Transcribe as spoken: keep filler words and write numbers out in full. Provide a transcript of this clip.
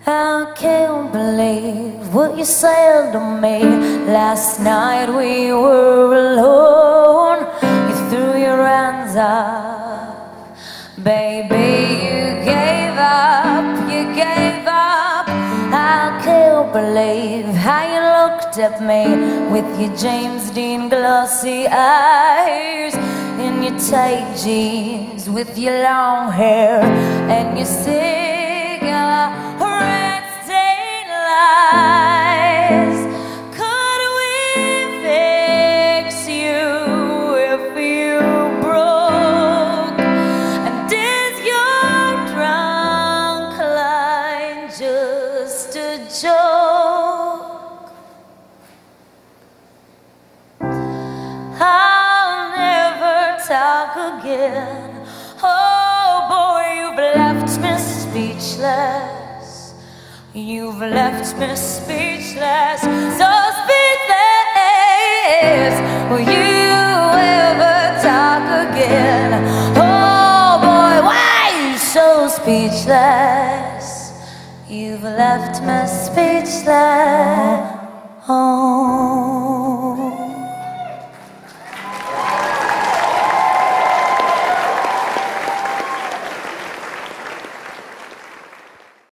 I can't believe what you said to me. Last night we were alone. You threw your hands up. Baby, you gave up, you gave up. I can't believe how you looked at me with your James Dean glossy eyes, in your tight jeans with your long hair and your cigar red-stained lies. Could we fix you if you broke? And is your drunk line just a joke? I'll never talk again. Oh boy, you've left me speechless. You've left me speechless, so speechless. Will you ever talk again? Oh boy, why are you so speechless? You've left me speechless. Oh.